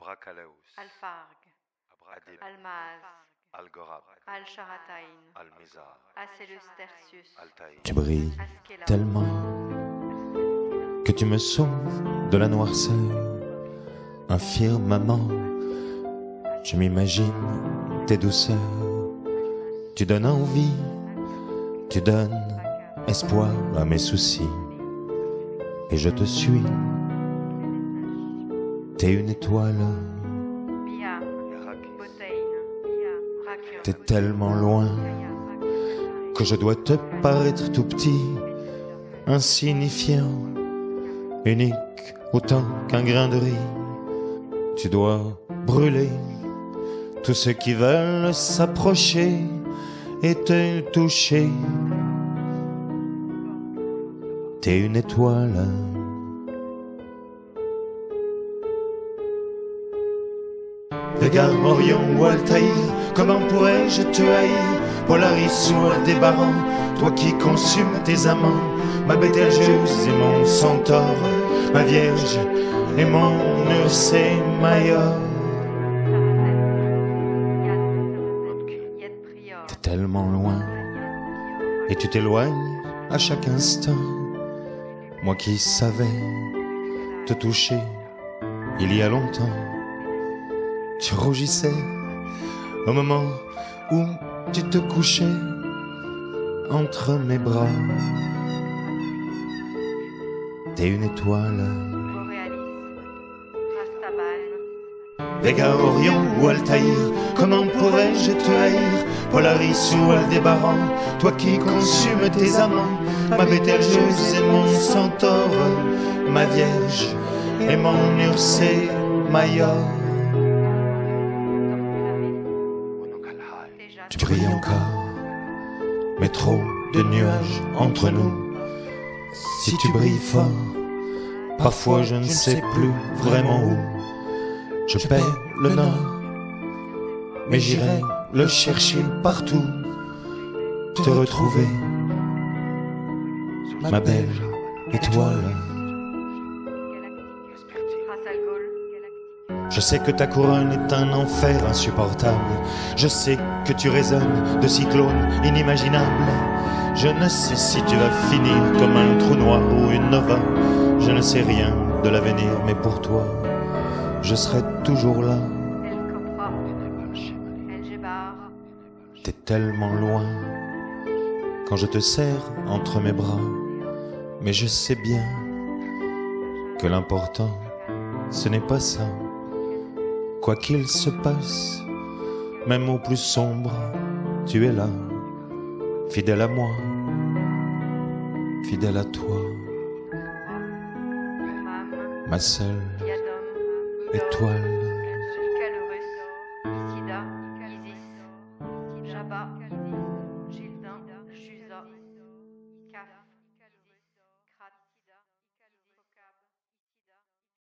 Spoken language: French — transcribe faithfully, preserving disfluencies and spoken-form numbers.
Abracalaus, Alfarg, Adib, Almaz, Algorab, Al-Sharatain, Almizar, Acelus Tertius, Altaïr. Tu brilles Askelam, tellement que tu me sauves de la noirceur. Un firmament, je m'imagine tes douceurs. Tu donnes envie, tu donnes espoir à mes soucis. Et je te suis, t'es une étoile. Bia, Botein, Rakion, T'es tellement loin que je dois te paraître tout petit, insignifiant, unique autant qu'un grain de riz. Tu dois brûler tous ceux qui veulent s'approcher et te toucher. T'es une étoile. Vega, Orion ou Altaïr, comment pourrais-je te haïr? Polaris ou Aldébaran, toi qui consumes tes amants, ma Bételgeuse et mon centaure, ma Vierge et mon Ursé Mayor. Yed Prior, T'es tellement loin et tu t'éloignes à chaque instant. Moi qui savais te toucher il y a longtemps, tu rougissais au moment où tu te couchais entre mes bras. T'es une étoile. Borealis, Rastabal, Vega, Orion ou Altaïr, comment pourrais-je te haïr? Polaris ou Aldébaran, toi qui consumes tes amants, ma Bételgeuse et mon centaure, ma Vierge et mon Ursé Mayor. Tu brilles encore, mais trop de nuages entre nous. Si tu brilles fort, parfois je ne sais plus vraiment où. Je perds le nord, mais j'irai le chercher partout. Te retrouver, ma belle étoile. Rasalgol, Je sais que ta couronne est un enfer insupportable. Je sais que tu résonnes de cyclones inimaginables. Je ne sais si tu vas finir comme un trou noir ou une nova. Je ne sais rien de l'avenir, mais pour toi, je serai toujours là. El Copra, El Gebar, T'es tellement loin quand je te serre entre mes bras. Mais je sais bien que l'important, ce n'est pas ça. Quoi qu'il se passe, même au plus sombre, tu es là, fidèle à moi, fidèle à toi, Mam, ma seule Diadom, étoile.